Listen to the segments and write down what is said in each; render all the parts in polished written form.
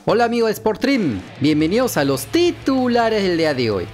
Hola amigos de Sportstream, bienvenidos a los titulares del día de hoy.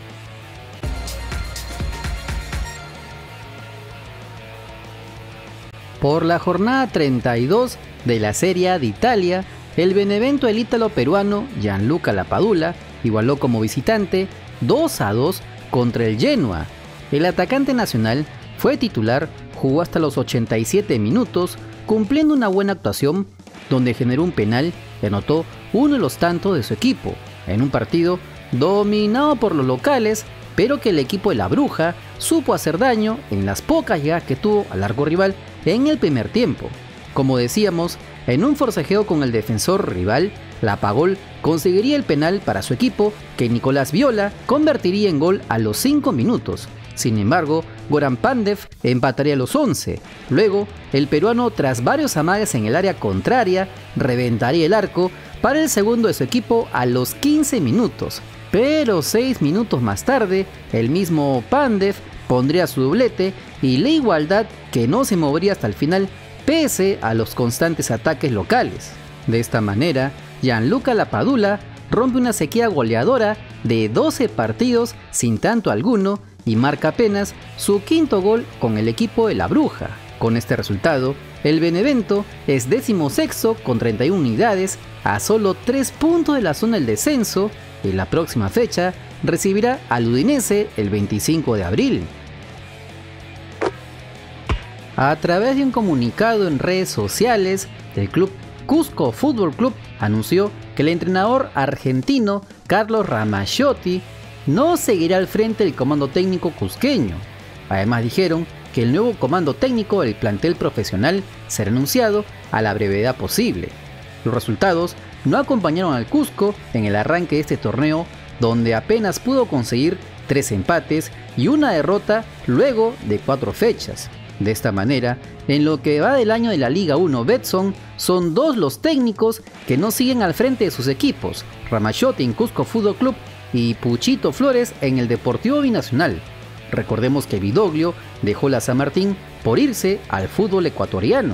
Por la jornada 32 de la Serie A de Italia, el Benevento el ítalo-peruano Gianluca Lapadula igualó como visitante 2-2 contra el Genoa. El atacante nacional fue titular, jugó hasta los 87 minutos, cumpliendo una buena actuación donde generó un penal y anotó uno de los tantos de su equipo, en un partido dominado por los locales, pero que el equipo de la Bruja supo hacer daño en las pocas llegadas que tuvo al arco rival en el primer tiempo. Como decíamos, en un forcejeo con el defensor rival, la Pagol conseguiría el penal para su equipo, que Nicolás Viola convertiría en gol a los 5 minutos. Sin embargo, Goran Pandev empataría a los 11. Luego, el peruano, tras varios amagues en el área contraria, reventaría el arco para el segundo de su equipo a los 15 minutos. Pero 6 minutos más tarde, el mismo Pandev pondría su doblete y la igualdad que no se movería hasta el final pese a los constantes ataques locales. De esta manera, Gianluca Lapadula rompe una sequía goleadora de 12 partidos sin tanto alguno y marca apenas su quinto gol con el equipo de la Bruja. Con este resultado, el Benevento es 16º con 31 unidades a solo 3 puntos de la zona del descenso y la próxima fecha recibirá al Udinese el 25 de abril. A través de un comunicado en redes sociales, el club Cusco Fútbol Club anunció que el entrenador argentino Carlos Ramagiotti no seguirá al frente del comando técnico cusqueño. Además dijeron que el nuevo comando técnico del plantel profesional será anunciado a la brevedad posible. Los resultados no acompañaron al Cusco en el arranque de este torneo, donde apenas pudo conseguir 3 empates y una derrota luego de 4 fechas. De esta manera, en lo que va del año de la Liga 1 Betson, son 2 los técnicos que no siguen al frente de sus equipos: Ramagiotti en Cusco Fútbol Club y Puchito Flores en el Deportivo Binacional. Recordemos que Vidoglio dejó la San Martín por irse al fútbol ecuatoriano.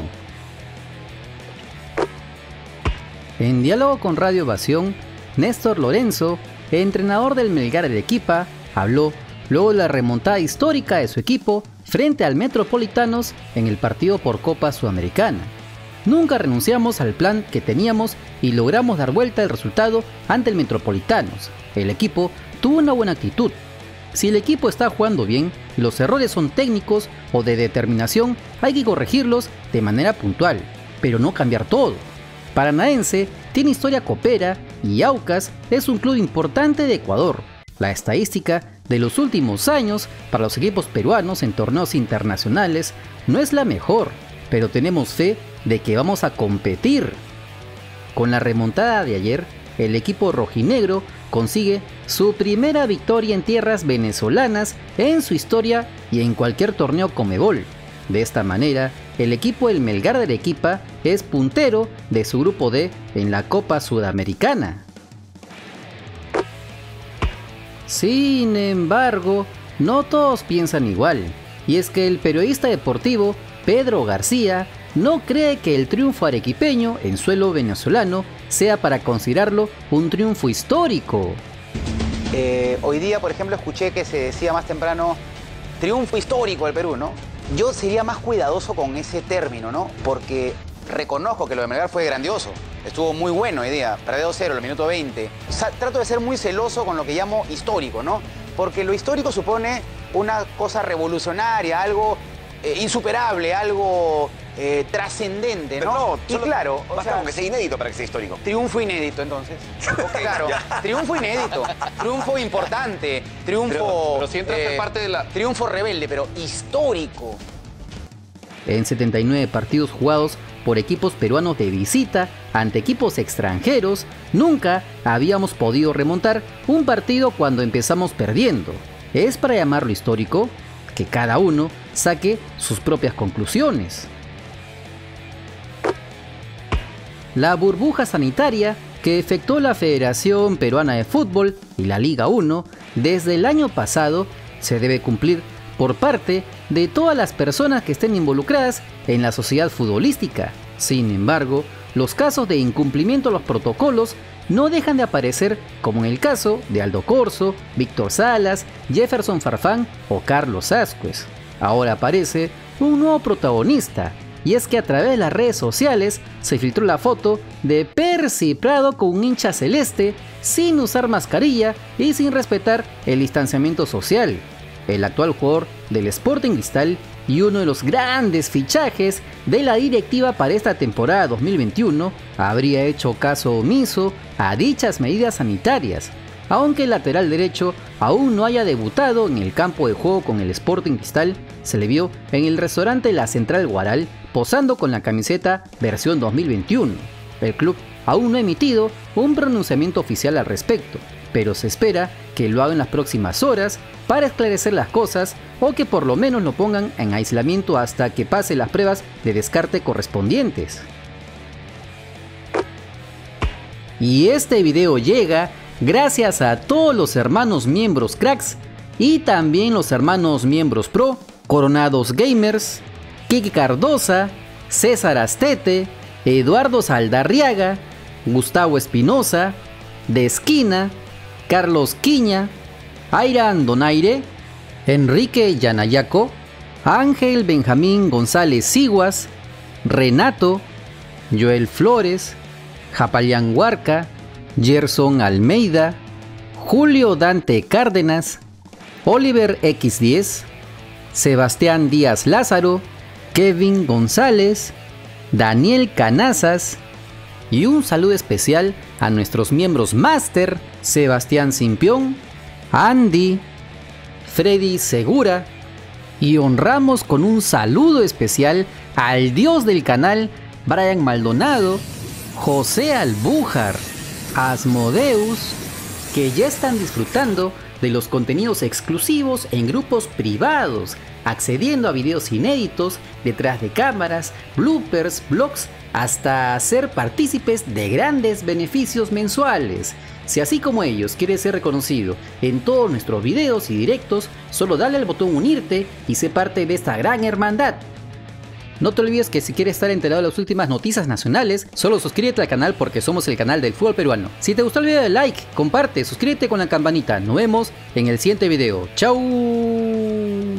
En diálogo con Radio Evasión, Néstor Lorenzo, entrenador del Melgar de Arequipa, habló luego de la remontada histórica de su equipo frente al Metropolitanos en el partido por Copa Sudamericana. Nunca renunciamos al plan que teníamos y logramos dar vuelta el resultado ante el Metropolitanos. El equipo tuvo una buena actitud. Si el equipo está jugando bien y los errores son técnicos o de determinación, hay que corregirlos de manera puntual, pero no cambiar todo. Paranaense tiene historia copera y Aucas es un club importante de Ecuador. La estadística de los últimos años para los equipos peruanos en torneos internacionales no es la mejor, pero tenemos fe de que vamos a competir. Con la remontada de ayer, el equipo rojinegro consigue su primera victoria en tierras venezolanas en su historia y en cualquier torneo Conmebol. De esta manera, el equipo del Melgar de Arequipa es puntero de su grupo D en la Copa Sudamericana. Sin embargo, no todos piensan igual, y es que el periodista deportivo Pedro García no cree que el triunfo arequipeño en suelo venezolano sea para considerarlo un triunfo histórico. Hoy día, por ejemplo, escuché que se decía más temprano triunfo histórico del Perú, ¿no? Yo sería más cuidadoso con ese término, ¿no? Porque reconozco que lo de Melgar fue grandioso. Estuvo muy bueno hoy día, perdió 2-0 en el minuto 20. Trato de ser muy celoso con lo que llamo histórico, ¿no? Porque lo histórico supone una cosa revolucionaria, algo insuperable, algo trascendente, ¿no? Y claro, o sea, como que sea inédito para que sea histórico. Triunfo inédito, entonces. Okay, claro, triunfo inédito, triunfo importante, triunfo... Pero siempre hace parte de la... Triunfo rebelde, pero histórico. En 79 partidos jugados por equipos peruanos de visita ante equipos extranjeros, nunca habíamos podido remontar un partido cuando empezamos perdiendo. ¿Es para llamarlo histórico? Que cada uno saque sus propias conclusiones. La burbuja sanitaria que efectuó la Federación Peruana de Fútbol y la Liga 1 desde el año pasado se debe cumplir por parte de todas las personas que estén involucradas en la sociedad futbolística. Sin embargo, los casos de incumplimiento a los protocolos no dejan de aparecer, como en el caso de Aldo Corso, Víctor Salas, Jefferson Farfán o Carlos Ascuez. Ahora aparece un nuevo protagonista, y es que a través de las redes sociales se filtró la foto de Percy Prado con un hincha celeste sin usar mascarilla y sin respetar el distanciamiento social. El actual jugador del Sporting Cristal y uno de los grandes fichajes de la directiva para esta temporada 2021 habría hecho caso omiso a dichas medidas sanitarias, aunque el lateral derecho aún no haya debutado en el campo de juego con el Sporting Cristal. Se le vio en el restaurante La Central Guaral posando con la camiseta versión 2021. El club aún no ha emitido un pronunciamiento oficial al respecto, pero se espera que lo haga en las próximas horas para esclarecer las cosas, o que por lo menos lo pongan en aislamiento hasta que pase las pruebas de descarte correspondientes. Y este video llega gracias a todos los hermanos miembros cracks y también los hermanos miembros pro, Coronados Gamers, Kiki Cardosa, César Astete, Eduardo Saldarriaga, Gustavo Espinosa, De Esquina, Carlos Quiña, Airan Donaire, Enrique Yanayaco, Ángel Benjamín González Siguas, Renato, Joel Flores, Japayán Huarca, Gerson Almeida, Julio Dante Cárdenas, Oliver X10, Sebastián Díaz Lázaro, Kevin González, Daniel Canazas, y un saludo especial a nuestros miembros Master, Sebastián Simpión, Andy, Freddy Segura, y honramos con un saludo especial al dios del canal, Brian Maldonado, José Albújar, Asmodeus, que ya están disfrutando de los contenidos exclusivos en grupos privados, accediendo a videos inéditos, detrás de cámaras, bloopers, vlogs, hasta ser partícipes de grandes beneficios mensuales. Si así como ellos quieres ser reconocido en todos nuestros videos y directos, solo dale al botón unirte y sé parte de esta gran hermandad. No te olvides que si quieres estar enterado de las últimas noticias nacionales, solo suscríbete al canal porque somos el canal del fútbol peruano. Si te gustó el video, dale like, comparte, suscríbete con la campanita. Nos vemos en el siguiente video. ¡Chao!